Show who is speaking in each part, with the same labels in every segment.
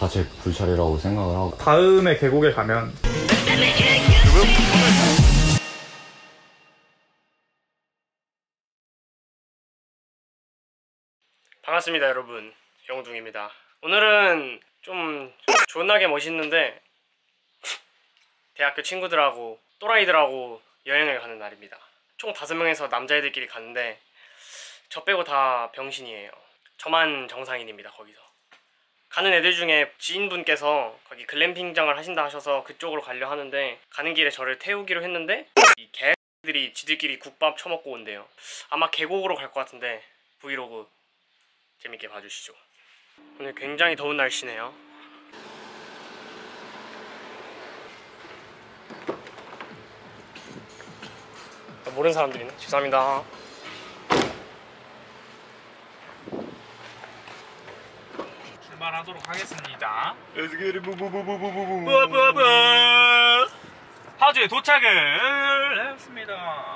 Speaker 1: 제 불찰이라고 생각을 하고.
Speaker 2: 다음에 계곡에 가면
Speaker 3: 반갑습니다 여러분, 영둥입니다. 오늘은 좀 존나게 멋있는데 대학교 친구들하고 또라이들하고 여행을 가는 날입니다. 총 5명에서 남자애들끼리 갔는데 저 빼고 다 병신이에요. 저만 정상인입니다. 거기서 가는 애들 중에 지인분께서 거기 글램핑장을 하신다 하셔서 그쪽으로 가려 하는데 가는 길에 저를 태우기로 했는데 이 개들이 지들끼리 국밥 처먹고 온대요. 아마 계곡으로 갈 것 같은데 브이로그 재밌게 봐주시죠. 오늘 굉장히 더운 날씨네요. 모르는 사람들이네. 죄송합니다.
Speaker 2: 출발하도록 하겠습니다. 파주에 도착을 했습니다.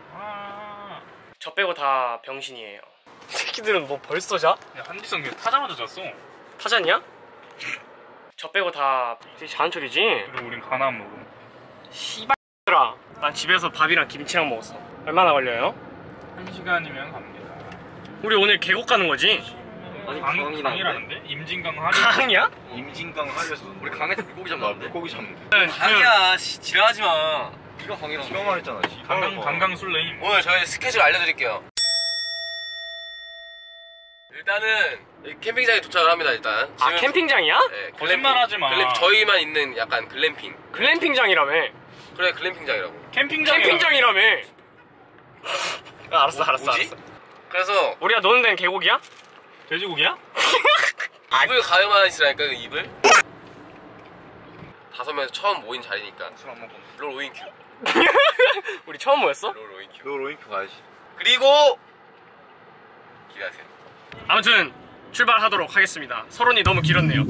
Speaker 3: 저 빼고 다 병신이에요. 새끼들은 뭐 벌써 자?
Speaker 2: 야, 한지성 타자마자 잤어.
Speaker 3: 타잔이야? 저 빼고 다 자는 척이지?
Speaker 2: 그리고 우린 가나 안 먹어.
Speaker 3: 씨발들아, 난 집에서 밥이랑 김치랑 먹었어. 얼마나 걸려요?
Speaker 2: 1시간이면 갑니다.
Speaker 3: 우리 오늘 계곡 가는 거지?
Speaker 2: 아니 강이라는데? 임진강 하류.
Speaker 3: 강이야?
Speaker 4: 임진강 하류에서 우리 강에서 물고기 잡는데? 물고기 잡는데?
Speaker 3: 강이야.
Speaker 4: 지랄하지마. 네가 강이랑 시험 말했잖아.
Speaker 2: 강강술래임.
Speaker 4: 오늘 저희 스케줄 알려드릴게요. 일단은 캠핑장에 도착을 합니다. 일단
Speaker 3: 아, 캠핑장이야?
Speaker 4: 네,
Speaker 2: 거짓말하지마.
Speaker 4: 저희만 있는 약간 글램핑.
Speaker 3: 글램핑장이라며.
Speaker 4: 그래, 글램핑장이라고.
Speaker 3: 캠핑장이라며. 알았어.
Speaker 4: 그래서
Speaker 3: 우리가 노는 데는 계곡이야?
Speaker 2: 돼지고기야?
Speaker 4: 이불 가요만 있으라니까. 그 이불 5명에서 처음 모인 자리니까 술 안 먹고 롤 오인큐.
Speaker 3: 우리 처음 모였어?
Speaker 4: 롤 오인큐 가야지. 그리고 기대하세요.
Speaker 3: 아무튼 출발하도록 하겠습니다. 서론이 너무 길었네요.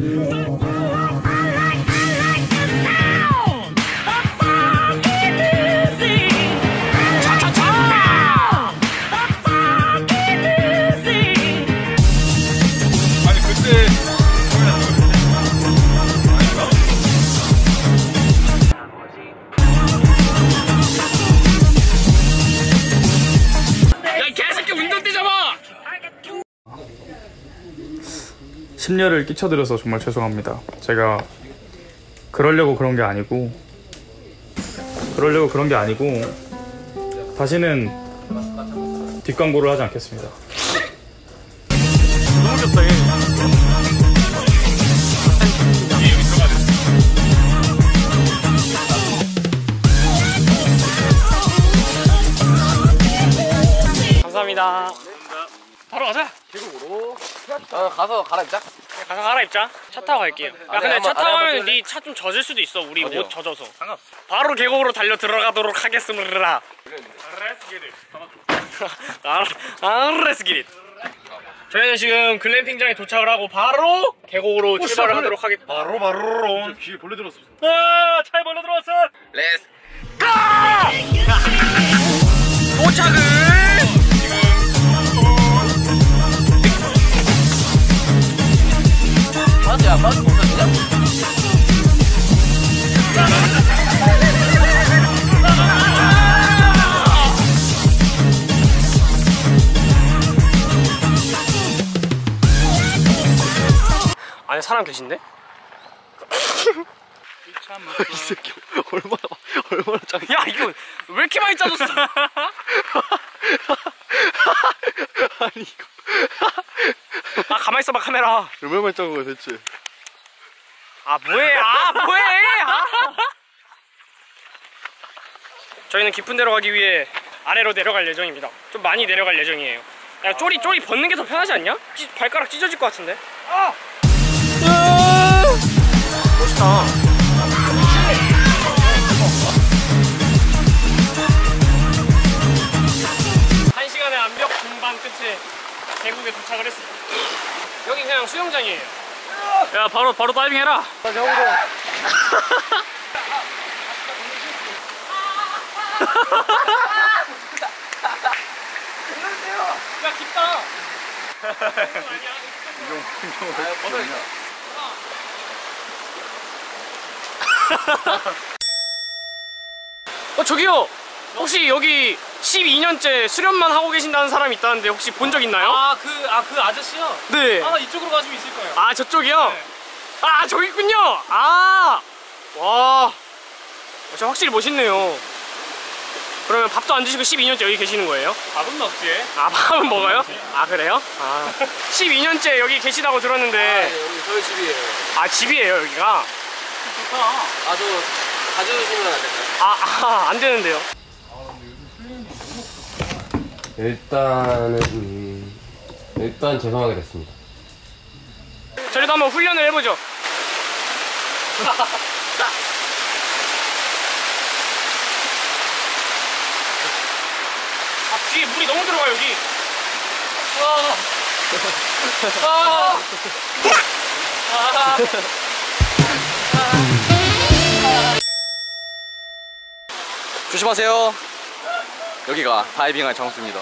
Speaker 2: 아니 그때
Speaker 3: 야, 이 개새끼 운전대 잡아!
Speaker 2: 심려를 끼쳐드려서 정말 죄송합니다. 제가 그러려고 그런 게 아니고 다시는 뒷광고를 하지 않겠습니다.
Speaker 3: 너무 귀엽다, 얘. 감사합니다. 바로 가자.
Speaker 4: 계곡으로 가서 갈아입자.
Speaker 3: 가서 갈아입자. 차 타고 갈게요. 야, 근데 차 타고 가면 네 차 좀 젖을 수도 있어. 우리 옷 젖어서.
Speaker 2: 상관없어.
Speaker 3: 바로 계곡으로 달려 들어가도록 하겠습니다. 아레스기릿. 저희는 지금 글램핑장에 도착을 하고 바로 계곡으로 출발을 하도록 하겠습니다.
Speaker 2: 바로 귀에 벌레 들었어.
Speaker 3: 아, 차에 벌레 들어왔어.
Speaker 4: 렛츠
Speaker 3: 도착을
Speaker 4: 야, 빠지 못하냐?
Speaker 3: 안에 사람 계신데?
Speaker 4: 이 새끼 얼마나 짱.
Speaker 3: 야, 이거 왜 이렇게 많이 짜줬어?
Speaker 4: 아니 이거
Speaker 3: 아, 가만히 있어봐, 카메라.
Speaker 4: 얼마나 많이 짠 거야 대체?
Speaker 3: 아, 뭐해? 저희는 깊은 데로 가기 위해 아래로 내려갈 예정입니다. 좀 많이 내려갈 예정이에요. 야, 쪼리 벗는 게 더 편하지 않냐? 발가락 찢어질 것 같은데? 멋있다. 한 시간의 암벽 등반 끝에 계곡에 도착을 했습니다. 여기 그냥 수영장이에요. 야, 바로 다이빙 해라. 야, 깊다.
Speaker 4: 이거
Speaker 3: 저기요. 혹시 여기 12년째 수련만 하고 계신다는 사람이 있다는데 혹시 본 적 있나요?
Speaker 5: 그 아저씨요?
Speaker 3: 네.
Speaker 5: 아마 이쪽으로 가시면 있을 거예요.
Speaker 3: 아, 저쪽이요?
Speaker 5: 네.
Speaker 3: 아, 저기 있군요. 아, 와, 진짜 확실히 멋있네요. 그러면 밥도 안 드시고 12년째 여기 계시는 거예요?
Speaker 5: 밥은 먹지.
Speaker 3: 아, 밥은 먹어요? 아, 그래요? 아, 12년째 여기 계시다고 들었는데.
Speaker 4: 여기 저희 집이에요.
Speaker 3: 아, 집이에요 여기가?
Speaker 5: 좋다.
Speaker 4: 저 자주 오시면 안 될까요?
Speaker 3: 안 되는데요.
Speaker 1: 일단 죄송하게 됐습니다.
Speaker 3: 저희도 한번 훈련을 해보죠. 뒤에 물이 너무 들어가 여기.
Speaker 6: 조심하세요. 여기가 다이빙할 장소입니다.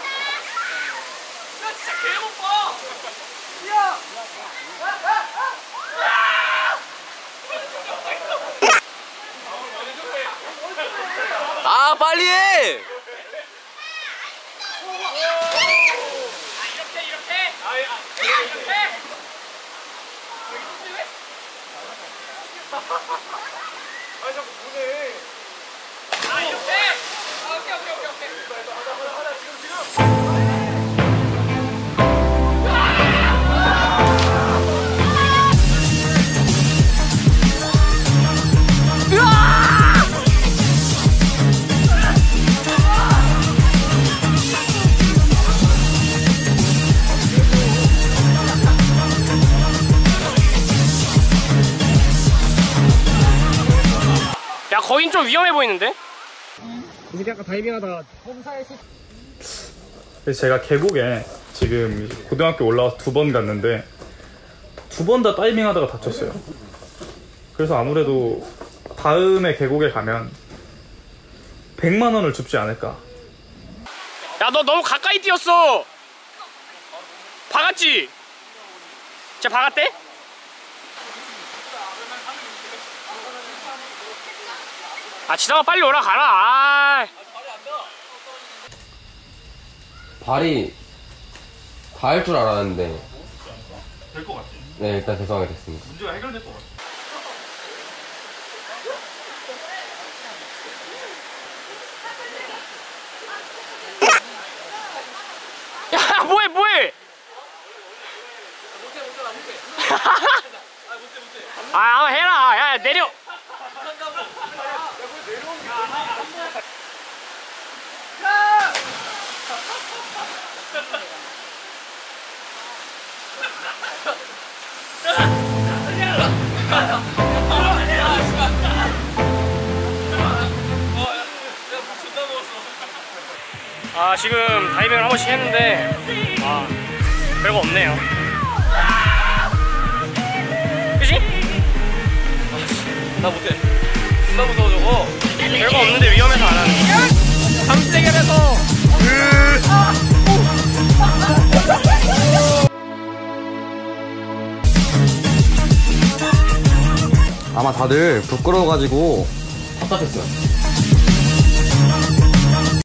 Speaker 3: 진짜 개 높아. 야.
Speaker 6: 아, 빨리 해!
Speaker 3: 야, 거긴 좀 위험해 보이는데?
Speaker 2: 그래서 제가 계곡에 지금 고등학교 올라와서 2번 갔는데 2번 다 다이빙 하다가 다쳤어요. 그래서 아무래도 다음에 계곡에 가면 100만 원을 줍지 않을까.
Speaker 3: 야, 너 너무 가까이 뛰었어. 박았지? 진짜 박았대? 아, 지성아 빨리 올라가라. 아.
Speaker 1: 발이 닿을 줄 알았는데
Speaker 2: 될 것 같아.
Speaker 1: 네, 일단 죄송하게 됐습니다.
Speaker 2: 문제가 해결될 것 같아.
Speaker 3: 야, 뭐해? 아, 해라. 야, 내려. 아, 지금 다이빙을 한 번씩 했는데 별거 없네요. 그치?
Speaker 4: 나 못해. 존나 무서워 저거.
Speaker 3: 별거 없는데 위험해서 안 하는 거야. 삼대결에서
Speaker 1: 아마 다들 부끄러워가지고 답답했어요.